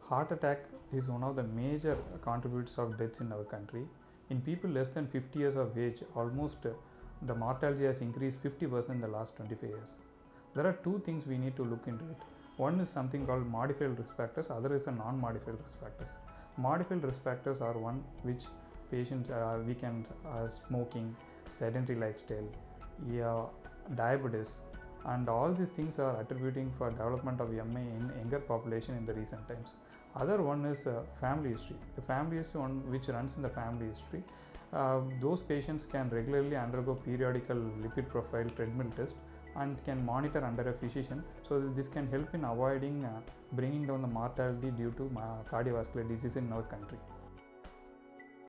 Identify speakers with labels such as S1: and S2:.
S1: Heart attack is one of the major contributors of deaths in our country. In people less than 50 years of age, almost the mortality has increased 50% in the last 25 years. There are two things we need to look into it. One is something called modified risk factors, other is a non-modified risk factors. Modified risk factors are one which patients weekend smoking, sedentary lifestyle, yeah, diabetes, and all these things are attributing for development of MA in younger population in the recent times. Other one is family history. The family is one which runs in the family history. Those patients can regularly undergo periodical lipid profile treadmill test and can monitor under a physician, so this can help in avoiding bringing down the mortality due to cardiovascular disease in our country.